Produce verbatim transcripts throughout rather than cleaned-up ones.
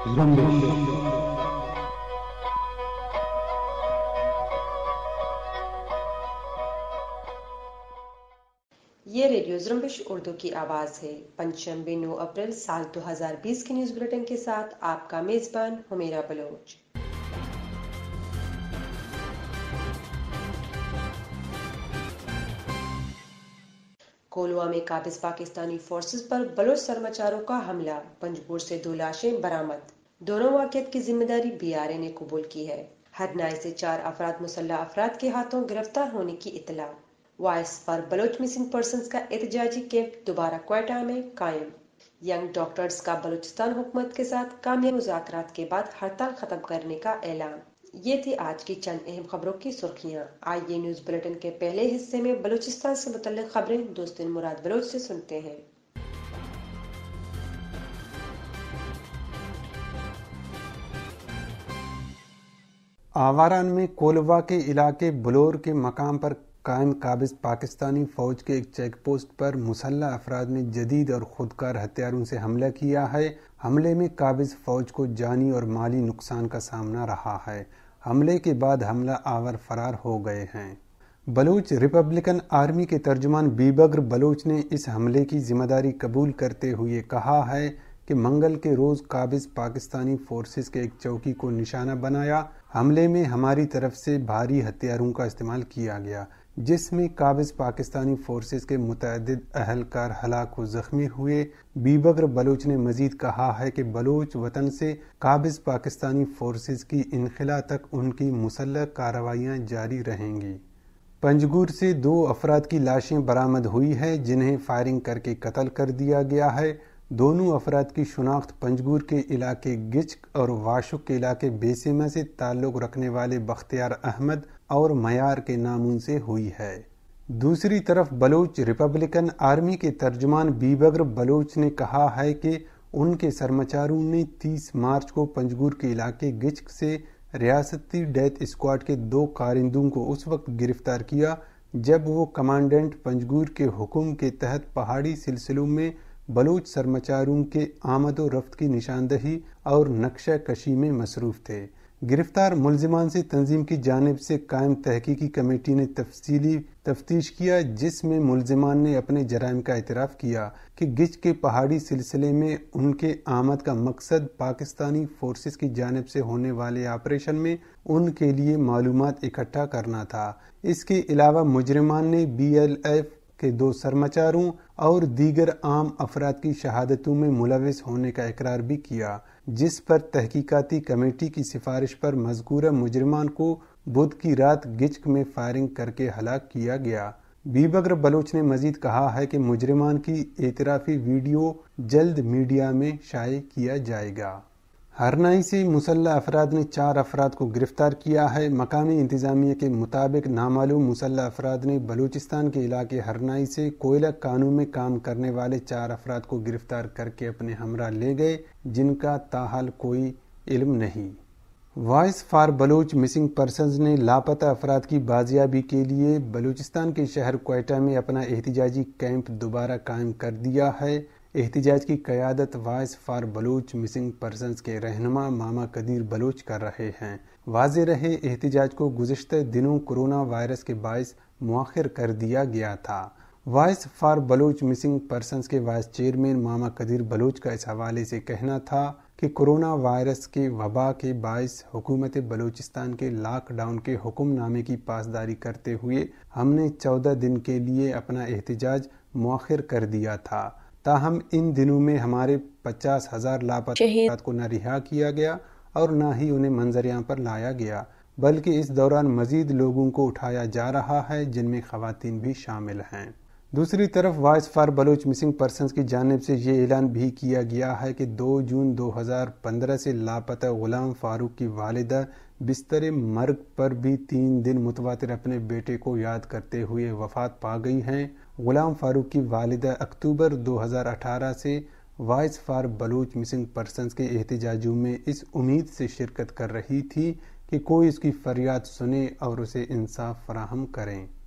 یہ ریڈیو زرمبش اردو کی آواز ہے۔ پنجشنبے نو اپریل سال دو ہزار بیس کے نیوز بلیٹن کے ساتھ آپ کا میزبان حمیرہ بلوچ۔ کولوا میں قابض پاکستانی فورسز پر بلوچ سرمچاروں کا حملہ، پنجگور سے دو لاشیں برآمد۔ دونوں واقعات کی ذمہ داری بی آر اے نے قبول کی ہے۔ ہرنائی سے چار افراد مسلح افراد کے ہاتھوں گرفتار ہونے کی اطلاع۔ Voice for Baloch missing persons کا احتجاجی کیمپ دوبارہ کوئٹہ میں قائم۔ ینگ ڈاکٹرز کا بلوچستان حکومت کے ساتھ کامیاب مذاکرات کے بعد ہڑتال ختم کرنے کا اعلان۔ یہ تھی آج کی چند اہم خبروں کی سرخیاں۔ آئیے نیوز بلیٹن کے پہلے حصے میں بلوچستان سے متعلق خبریں دوستن مراد بلوچ سے سنتے ہیں۔ آواران میں کولوا کے علاقے بلور کے مقام پر قائم قابض پاکستانی فوج کے ایک چیک پوسٹ پر مسلح افراد نے جدید اور خودکار ہتھیاروں سے حملہ کیا ہے۔ حملے میں قابض فوج کو جانی اور مالی نقصان کا سامنا رہا ہے۔ حملے کے بعد حملہ آور فرار ہو گئے ہیں۔ بلوچ ریپبلکن آرمی کے ترجمان بیبکر بلوچ نے اس حملے کی ذمہ داری قبول کرتے ہوئے کہا ہے کہ منگل کے روز قابض پاکستانی فورسز کے ایک چوکی کو نشانہ بنایا۔ حملے میں ہماری طرف سے بھاری ہتھیاروں کا استعمال کیا گیا، جس میں قابض پاکستانی فورسز کے متعدد اہلکار ہلاک و زخمی ہوئے۔ بیبکر بلوچ نے مزید کہا ہے کہ بلوچ وطن سے قابض پاکستانی فورسز کی انخلا تک ان کی مسلح کارروائیاں جاری رہیں گی۔ پنجگور سے دو افراد کی لاشیں برآمد ہوئی ہے، جنہیں فائرنگ کر کے قتل کر دیا گیا ہے۔ دونوں افراد کی شناخت پنجگور کے علاقے گچک اور واشک کے علاقے بیسیما سے تعلق رکھنے والے بختیار احمد اور معیار کے ناموں سے ہوئی ہے۔ دوسری طرف بلوچ ریپبلکن آرمی کے ترجمان بیبکر بلوچ نے کہا ہے کہ ان کے سرمچاروں نے تیس مارچ کو پنجگور کے علاقے گچک سے ریاستی ڈیتھ اسکواڈ کے دو کارندوں کو اس وقت گرفتار کیا جب وہ کمانڈنٹ پنجگور کے حکم کے تحت پہاڑی سلسلوں میں بلوچ سرمچاروں کے آمد و رفت کی نشاندہی اور نقشہ کشی میں مصروف تھے۔ گرفتار ملزمان سے تنظیم کی جانب سے قائم تحقیقی کمیٹی نے تفصیلی تفتیش کیا، جس میں ملزمان نے اپنے جرائم کا اعتراف کیا کہ گچ کے پہاڑی سلسلے میں ان کے آمد کا مقصد پاکستانی فورسز کی جانب سے ہونے والے آپریشن میں ان کے لیے معلومات اکٹھا کرنا تھا۔ اس کے علاوہ مجرمان نے بی ایل ایف کے دو سرمچاروں اور دیگر عام افراد کی شہادتوں میں ملوث ہونے کا اقرار بھی کیا، جس پر تحقیقاتی کمیٹی کی سفارش پر مذکورہ مجرمان کو بدھ کی رات گچک میں فائرنگ کر کے ہلاک کیا گیا۔ بیبکر بلوچ نے مزید کہا ہے کہ مجرمان کی اعترافی ویڈیو جلد میڈیا میں شائع کیا جائے گا۔ ہرنائی سے مسلح افراد نے چار افراد کو گرفتار کیا ہے۔ مقامی انتظامیہ کے مطابق نامعلوم مسلح افراد نے بلوچستان کے علاقے ہرنائی سے کوئلہ کانوں میں کام کرنے والے چار افراد کو گرفتار کر کے اپنے ہمراہ لے گئے، جن کا تاحال کوئی علم نہیں۔ Voice for Baloch missing persons نے لاپتہ افراد کی بازیابی کے لیے بلوچستان کے شہر کوئٹہ میں اپنا احتجاجی کیمپ دوبارہ قائم کر دیا ہے۔ احتجاج کی قیادت voice for Baloch missing persons کے رہنما ماما قدیر بلوچ کر رہے ہیں۔ واضح رہے احتجاج کو گزشتہ دنوں کورونا وائرس کے باعث مؤخر کر دیا گیا تھا۔ Voice for Baloch missing persons کے وائس چیئرمین ماما قدیر بلوچ کا اس حوالے سے کہنا تھا کہ کورونا وائرس کے وبا کے باعث حکومت بلوچستان کے لاک ڈاؤن کے حکم نامے کی پاسداری کرتے ہوئے ہم نے چودہ دن کے لیے اپنا احتجاج مؤخر کر دیا تھا، تاہم ان دنوں میں ہمارے پچاس ہزار لاپتہ افراد کو نہ رہا کیا گیا اور نہ ہی انہیں منظریاں پر لایا گیا، بلکہ اس دوران مزید لوگوں کو اٹھایا جا رہا ہے، جن میں خواتین بھی شامل ہیں۔ دوسری طرف voice for Baloch missing persons کی جانب سے یہ اعلان بھی کیا گیا ہے کہ دو جون دو ہزار پندرہ سے لاپتہ غلام فاروق کی والدہ بستر مرگ پر بھی تین دن متواتر اپنے بیٹے کو یاد کرتے ہوئے وفات پا گئی ہیں۔ غلام فاروق کی والدہ اکتوبر دو ہزار اٹھارہ سے voice for Baloch missing persons کے احتجاجوں میں اس امید سے شرکت کر رہی تھی کہ کوئی اس کی فریاد سنے اور اسے انصاف فراہم کریں۔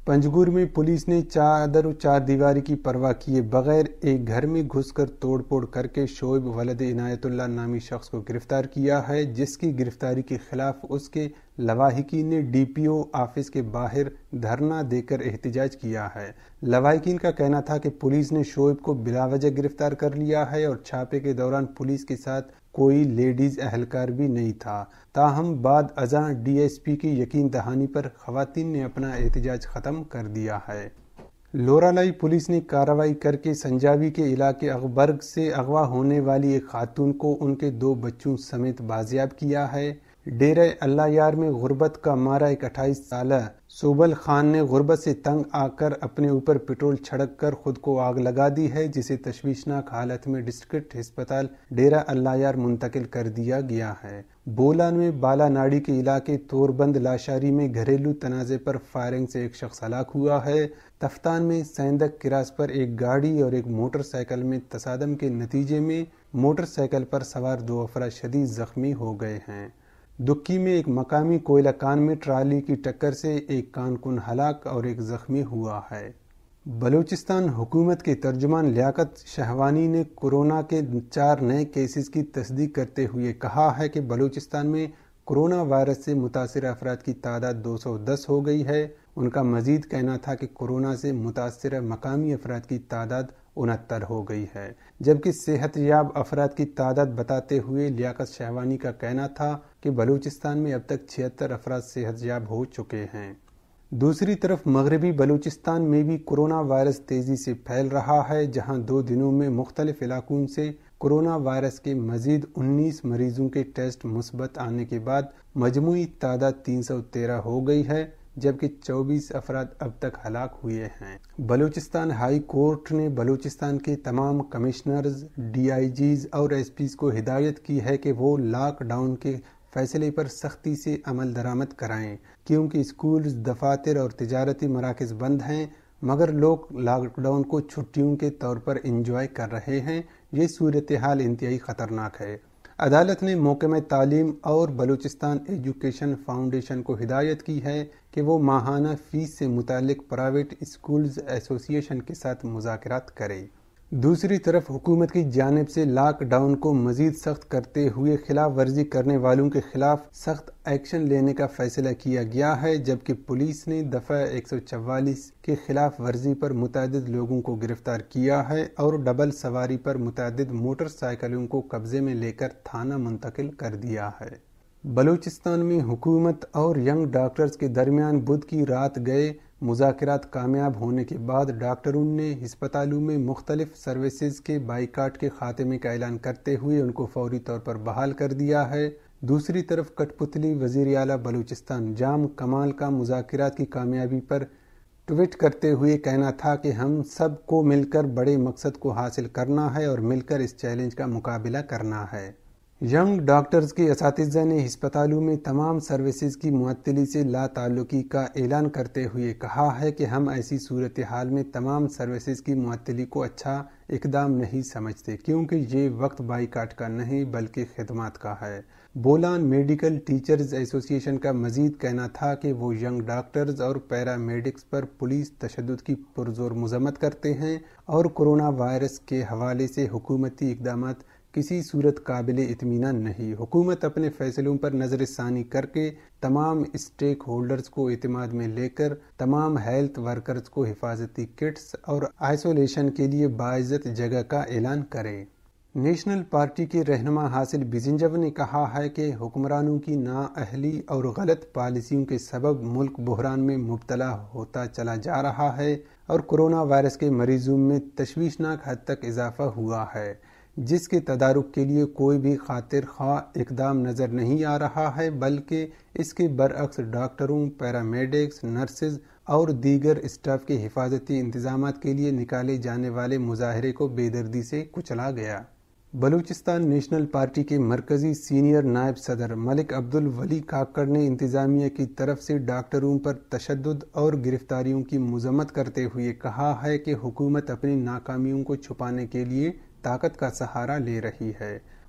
पंजगुर में पुलिस ने चादर चार दीवारी की परवाह किए बगैर एक घर में घुसकर तोड़फोड़ करके शोएब वलद इनायतुल्लाह नामी शख्स को गिरफ्तार किया है, जिसकी गिरफ्तारी के खिलाफ उसके लवाहिकीन ने डीपीओ ऑफिस के बाहर धरना देकर एहतजाज किया है। लवाहिकीन का कहना था कि पुलिस ने शोएब को बिलावजह गिरफ्तार कर लिया है और छापे के दौरान पुलिस के साथ कोई लेडीज अहलकार भी नहीं था। ताहम बाद अज़ां डीएसपी की यकीन दहानी पर खवातीन ने अपना एहतजाज ख़त्म कर दिया है। लोरालाई पुलिस ने कार्रवाई करके संजावी के इलाके अकबर्ग से अगवा होने वाली एक खातून को उनके दो बच्चों समेत बाजियाब किया है। डेरा अल्लाह यार में गुर्बत का मारा एक अट्ठाईस साला सोबल खान ने गुर्बत से तंग आकर अपने ऊपर पेट्रोल छिड़क कर खुद को आग लगा दी है, जिसे तशवीशनाक हालत में डिस्ट्रिक्ट अस्पताल डेरा अल्लाह यार मुंतकिल कर दिया गया है। बोलान में बाला नाड़ी के इलाके तोरबंद लाशारी में घरेलू तनाज़े पर फायरिंग से एक शख्स हलाक हुआ है। तफ्तान में सैंदक किरास पर एक गाड़ी और एक मोटरसाइकिल में तसादम के नतीजे में मोटरसाइकिल पर सवार दो अफराद शदीद जख्मी हो गए हैं। दुक्की में एक मकामी कोयला कान में ट्राली की टक्कर से एक कानकुन हलाक और एक जख्मी हुआ है। बलूचिस्तान हुकूमत के तर्जुमान लियाकत शहवानी ने कोरोना के चार नए केसेस की तस्दीक करते हुए कहा है कि बलूचिस्तान में कोरोना वायरस से मुतासिर अफराद की तादाद दो सौ दस हो गई है। उनका मजीद कहना था कि कोरोना से मुतासिर मकामी अफराद की तादाद उनहत्तर हो गई है, जबकि सेहतयाब अफराद की तादाद बताते हुए लियाकत शहवानी का कहना था कि बलूचिस्तान में अब तक छिहत्तर अफराद सेहतयाब हो चुके हैं। दूसरी तरफ मगरबी बलूचिस्तान में भी कोरोना वायरस तेजी से फैल रहा है, जहां दो दिनों में मुख्तलिफ इलाकों से कोरोना वायरस के मजीद उन्नीस मरीजों के टेस्ट मुस्बत आने के बाद मजमूई तादाद तीन सौ तेरह हो गई है, जबकि चौबीस अफराद अब तक हलाक हुए हैं। बलूचिस्तान हाई कोर्ट ने बलूचिस्तान के तमाम कमिश्नर्स, डीआईजीज और एसपीज को हिदायत की है कि वो लॉकडाउन के फैसले पर सख्ती से अमल दरामद कराएं, क्योंकि स्कूल्स, दफातर और तिजारती मराकज़ बंद हैं, मगर लोग लॉकडाउन को छुट्टियों के तौर पर इंजॉय कर रहे हैं। ये सूरत हाल इंतहाई ख़तरनाक है। अदालत ने महकमा तालीम और बलूचिस्तान एजुकेशन फाउंडेशन को हिदायत की है कि वो माहाना फीस से मुतालिक प्राइवेट स्कूल्स एसोसिएशन के साथ मुज़ाकरात करे। दूसरी तरफ हुकूमत की जानिब से लॉकडाउन को मजीद सख्त करते हुए खिलाफ वर्जी करने वालों के खिलाफ सख्त एक्शन लेने का फैसला किया गया है, जबकि पुलिस ने दफ़ा एक सौ चवालीस के खिलाफ वर्जी पर मुतअद्दिद लोगों को गिरफ्तार किया है और डबल सवारी पर मुतअद्दिद मोटरसाइकिलों को कब्जे में लेकर थाना मुंतकिल कर दिया है। बलूचिस्तान में हुकूमत और यंग डॉक्टर्स के दरमियान बुध की रात गए मुज़ाकरात कामयाब होने के बाद डॉक्टरों ने अस्पतालों में मुख्तलिफ सर्विसेज के बाइकाट के खात्मे का ऐलान करते हुए उनको फौरी तौर पर बहाल कर दिया है। दूसरी तरफ कठपुतली वज़ीर आला बलूचिस्तान जाम कमाल का मुज़ाकरात की कामयाबी पर ट्वीट करते हुए कहना था कि हम सब को मिलकर बड़े मकसद को हासिल करना है और मिलकर इस चैलेंज का मुकाबला करना है। यंग डॉक्टर्स के असातिज़ा ने अस्पतालों में तमाम सर्विसेज की मुअत्तली से ला ताल्लुकी का ऐलान करते हुए कहा है कि हम ऐसी सूरत हाल में तमाम सर्विसेज की मुअत्तली को अच्छा इकदाम नहीं समझते, क्योंकि ये वक्त बाइकाट का नहीं बल्कि खिदमत का है। बोलान मेडिकल टीचर्स एसोसिएशन का मजीद कहना था कि वो यंग डॉक्टर्स और पैरामेडिक्स पर पुलिस तशद्दुद की पुरजोर मजम्मत करते हैं और कोरोना वायरस के हवाले से हुकूमती इकदामात किसी सूरत काबिल इत्मीनान नहीं। हुकूमत अपने फैसलों पर नज़रसानी करके तमाम स्टेक होल्डर्स को इत्मीनान में लेकर तमाम हेल्थ वर्कर्स को हिफाजती किट्स और आइसोलेशन के लिए बाइज़्ज़त जगह का ऐलान करे। नेशनल पार्टी के रहनुमा हासिल बिजिंजव ने कहा है कि हुक्मरानों की नाअहली और गलत पॉलिसियों के सबब मुल्क बहरान में मुब्तला होता चला जा रहा है और कोरोना वायरस के मरीजों में तशवीशनाक हद तक इजाफा हुआ है, जिसके तदारुक के लिए कोई भी खातिर खा इकदाम नज़र नहीं आ रहा है, बल्कि इसके बरअक्स डॉक्टरों, पैरामेडिक्स, नर्सेज और दीगर स्टाफ के हिफाजती इंतजामात के लिए निकाले जाने वाले मुजाहरे को बेदर्दी से कुचला गया। बलूचिस्तान नेशनल पार्टी के मरकजी सीनियर नायब सदर मलिक अब्दुल वली काकड़ ने इंतजामिया की तरफ से डॉक्टरों पर तशद्दुद और गिरफ्तारियों की मजम्मत करते हुए कहा है कि हुकूमत अपनी नाकामियों को छुपाने के लिए ताकत का सहारा ले रही है।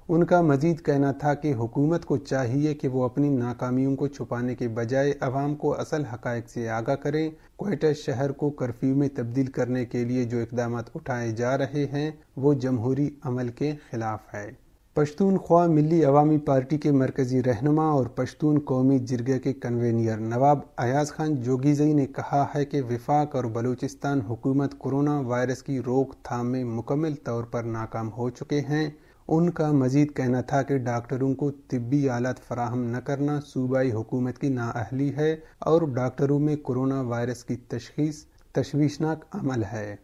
ان کا مزید کہنا تھا کہ حکومت کو چاہیے کہ وہ اپنی ناکامیوں کو چھپانے کے بجائے عوام کو اصل حقائق سے آگاہ کریں۔ کوئٹہ شہر کو کرفیو میں تبدیل کرنے کے لیے جو اقدامات اٹھائے جا رہے ہیں وہ جمہوری عمل کے خلاف ہے۔ پشتونخوا ملی عوامی پارٹی کے مرکزی رہنما اور پشتون قومی جرگے کے کنوینر نواب ایاز خان جوگیزئی نے کہا ہے کہ وفاق اور بلوچستان حکومت کورونا وائرس کی روک تھام میں مکمل طور پر ناکام ہو چکے ہیں۔ ان کا مزید کہنا تھا کہ ڈاکٹروں کو طبی آلات فراہم نہ کرنا صوبائی حکومت کی نااہلی ہے اور ڈاکٹروں میں کورونا وائرس کی تشخیص تشویشناک عمل ہے۔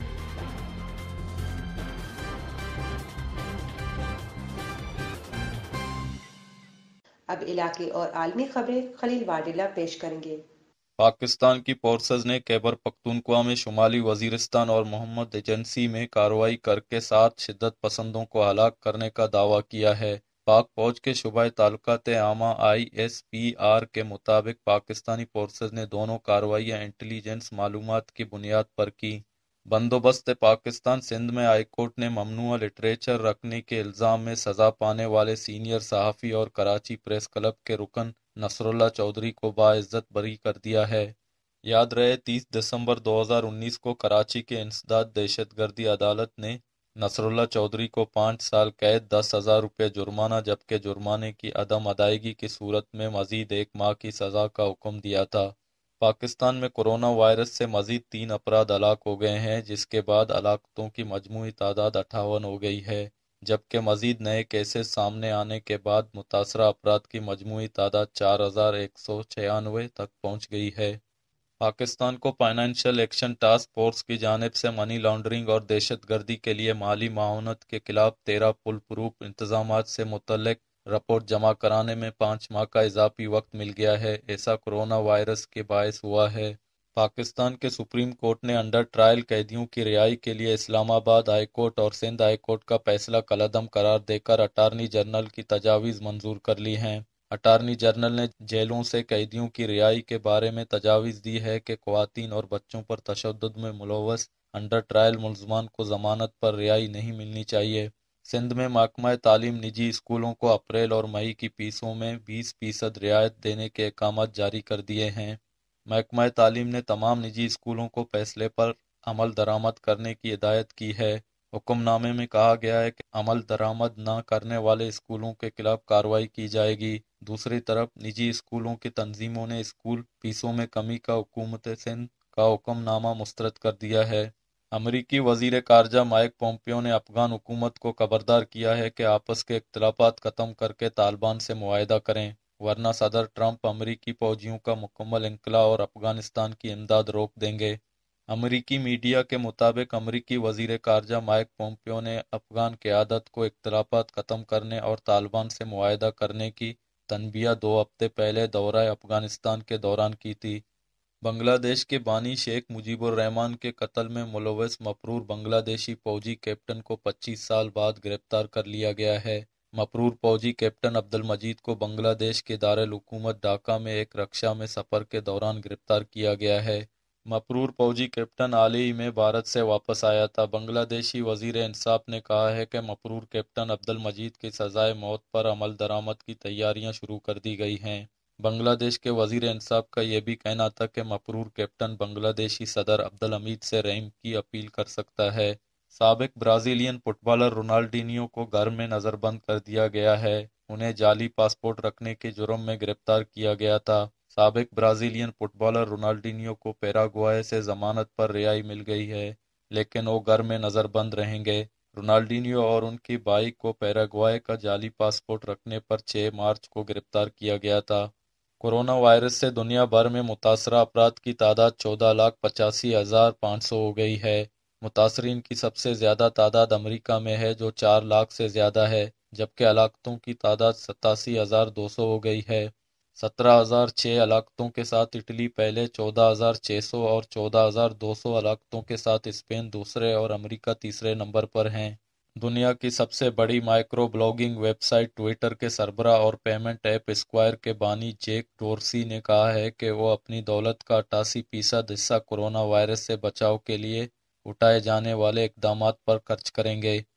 اب علاقے اور عالمی خبریں خلیل واڈیلا پیش کریں گے۔ پاکستان کی فورسز نے خیبر پختونخوا میں شمالی وزیرستان اور محمد ایجنسی میں کارروائی کر کے سات شدت پسندوں کو ہلاک کرنے کا دعویٰ کیا ہے۔ پاک فوج کے شعبہ تعلقات عامہ آئی ایس پی آر کے مطابق پاکستانی فورسز نے دونوں کارروائیاں انٹیلی جنس معلومات کی بنیاد پر کی۔ بندوبست پاکستان سندھ میں ہائی کورٹ نے ممنوعہ لٹریچر رکھنے کے الزام میں سزا پانے والے سینئر صحافی اور کراچی پریس کلب کے رکن نصر اللہ چودھری کو باعزت بری کر دیا ہے۔ یاد رہے تیس دسمبر دو ہزار انیس کو کراچی کے انسداد دہشت گردی عدالت نے نصر اللہ چودھری کو پانچ سال قید دس ہزار روپے جرمانہ جبکہ جرمانے کی عدم ادائیگی کی صورت میں مزید ایک ماہ کی سزا کا حکم دیا تھا۔ پاکستان میں کورونا وائرس سے مزید تین افراد ہلاک ہو گئے ہیں جس کے بعد ہلاکتوں کی مجموعی تعداد اٹھاون ہو گئی ہے، جبکہ مزید نئے کیسز سامنے آنے کے بعد متاثرہ افراد کی مجموعی تعداد چار ہزار ایک سو چھیانوے تک پہنچ گئی ہے۔ پاکستان کو فائنینشیل ایکشن ٹاسک فورس کی جانب سے منی لانڈرنگ اور دہشت گردی کے لیے مالی معاونت کے خلاف تیرہ فل پروف انتظامات سے متعلق رپورٹ جمع کرانے میں پانچ ماہ کا اضافی وقت مل گیا ہے۔ ایسا کورونا وائرس کے باعث ہوا ہے۔ پاکستان کے سپریم کورٹ نے انڈر ٹرائل قیدیوں کی رہائی کے لیے اسلام آباد ہائی کورٹ اور سندھ ہائی کورٹ کا فیصلہ کالعدم قرار دے کر اٹارنی جنرل کی تجاویز منظور کر لی ہیں۔ اٹارنی جنرل نے جیلوں سے قیدیوں کی رہائی کے بارے میں تجاویز دی ہے کہ خواتین اور بچوں پر تشدد میں ملوث انڈر ٹرائل ملزمان کو ضمانت پر رہائی نہیں ملنی چاہیے۔ سندھ میں محکمہ تعلیم نجی اسکولوں کو اپریل اور مئی کی فیسوں میں بیس فیصد رعایت دینے کے احکامات جاری کر دیے ہیں۔ محکمہ تعلیم نے تمام نجی اسکولوں کو فیصلے پر عمل درآمد کرنے کی ہدایت کی ہے۔ حکم نامے میں کہا گیا ہے کہ عمل درآمد نہ کرنے والے اسکولوں کے خلاف کارروائی کی جائے گی۔ دوسری طرف نجی اسکولوں کی تنظیموں نے اسکول فیسوں میں کمی کا حکومت سندھ کا حکم نامہ مسترد کر دیا ہے۔ امریکی وزیر خارجہ مائک پومپیو نے افغان حکومت کو خبردار کیا ہے کہ آپس کے اختلافات ختم کر کے طالبان سے معاہدہ کریں، ورنہ صدر ٹرمپ امریکی فوجیوں کا مکمل انخلاء اور افغانستان کی امداد روک دیں گے۔ امریکی میڈیا کے مطابق امریکی وزیر خارجہ مائک پومپیو نے افغان قیادت کو اختلافات ختم کرنے اور طالبان سے معاہدہ کرنے کی تنبیہ دو ہفتے پہلے دورہ افغانستان کے دوران کی تھی۔ بنگلہ دیش کے بانی شیخ مجیب الرحمان کے قتل میں ملوث مفرور بنگلہ دیشی فوجی کیپٹن کو پچیس سال بعد گرفتار کر لیا گیا ہے۔ مفرور فوجی کیپٹن عبدالمجید کو بنگلہ دیش کے دارالحکومت ڈھاکہ میں ایک رکشہ میں سفر کے دوران گرفتار کیا گیا ہے۔ مفرور فوجی کیپٹن حال ہی میں بھارت سے واپس آیا تھا۔ بنگلہ دیشی وزیر انصاف نے کہا ہے کہ مفرور کیپٹن عبدالمجید کی سزائے موت پر عمل درآمد کی تیاریاں شروع کر دی گئی ہیں۔ بنگلہ دیش کے وزیر انصاف کا یہ بھی کہنا تھا کہ مفرور کیپٹن بنگلہ دیشی صدر عبدالحمید سے رحم کی اپیل کر سکتا ہے۔ سابق برازیلین فٹ بالر رونالڈینیو کو گھر میں نظر بند کر دیا گیا ہے۔ انہیں جعلی پاسپورٹ رکھنے کے جرم میں گرفتار کیا گیا تھا۔ سابق برازیلین فٹ بالر رونالڈینیو کو پیراگوئے سے ضمانت پر رہائی مل گئی ہے، لیکن وہ گھر میں نظر بند رہیں گے۔ رونالڈینیو اور ان کی بھائی کو پیراگوئے کا جعلی پاسپورٹ رکھنے پر چھ مارچ کو گرفتار کیا گیا تھا۔ کورونا وائرس سے دنیا بھر میں متاثرہ افراد کی تعداد چودہ لاکھ پچاسی ہزار پانچ سو ہو گئی ہے۔ متاثرین کی سب سے زیادہ تعداد امریکہ میں ہے جو چار لاکھ سے زیادہ ہے، جبکہ ہلاکتوں کی تعداد ستاسی ہزار دو سو ہو گئی ہے۔ سترہ ہزار چھ ہلاکتوں کے ساتھ اٹلی پہلے، چودہ ہزار چھ سو اور چودہ ہزار دو سو ہلاکتوں کے ساتھ اسپین دوسرے اور امریکہ تیسرے نمبر پر ہیں۔ دنیا کی سب سے بڑی micro blogging website Twitter کے سربراہ اور پیمنٹ ایپ اسکوائر کے بانی جیک ڈورسی نے کہا ہے کہ وہ اپنی دولت کا اٹھاسی فیصد حصہ کورونا وائرس سے بچاؤ کے لیے اٹھائے جانے والے اقدامات پر خرچ کریں گے۔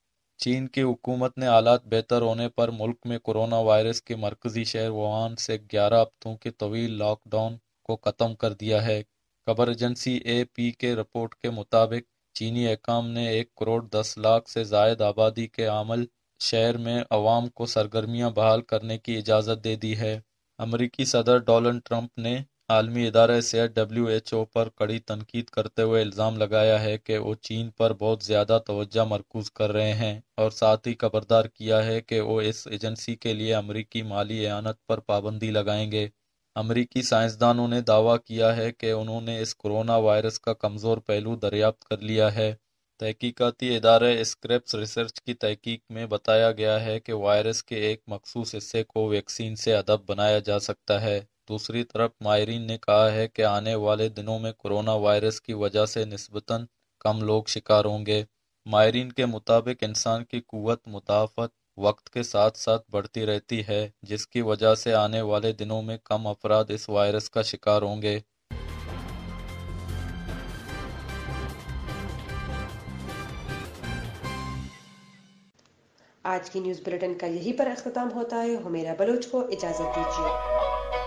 چین کی حکومت نے حالات بہتر ہونے پر ملک میں کورونا وائرس کے مرکزی شہر ووہان سے گیارہ ہفتوں کے طویل لاک ڈاؤن کو ختم کر دیا ہے۔ خبر ایجنسی اے پی کے رپورٹ کے مطابق چینی حکام نے ایک کروڑ دس لاکھ سے زائد آبادی کے حامل شہر میں عوام کو سرگرمیاں بحال کرنے کی اجازت دے دی ہے۔ امریکی صدر ڈونلڈ ٹرمپ نے عالمی ادارہ صحت ڈبلیو ایچ او پر کڑی تنقید کرتے ہوئے الزام لگایا ہے کہ وہ چین پر بہت زیادہ توجہ مرکوز کر رہے ہیں اور ساتھ ہی خبردار کیا ہے کہ وہ اس ایجنسی کے لیے امریکی مالی اعانت پر پابندی لگائیں گے۔ امریکی سائنسدانوں نے دعویٰ کیا ہے کہ انہوں نے اس کورونا وائرس کا کمزور پہلو دریافت کر لیا ہے۔ تحقیقاتی ادارہ اسکریپس ریسرچ کی تحقیق میں بتایا گیا ہے کہ وائرس کے ایک مخصوص حصے کو ویکسین سے ادب بنایا جا سکتا ہے۔ دوسری طرف ماہرین نے کہا ہے کہ آنے والے دنوں میں کورونا وائرس کی وجہ سے نسبتاً کم لوگ شکار ہوں گے۔ ماہرین کے مطابق انسان کی قوت مدافعت وقت کے ساتھ ساتھ بڑھتی رہتی ہے، جس کی وجہ سے آنے والے دنوں میں کم افراد اس وائرس کا شکار ہوں گے۔ آج کی نیوز بلیٹن کا یہی پر اختتام ہوتا ہے۔ ہمیرا بلوچ کو اجازت دیجیے۔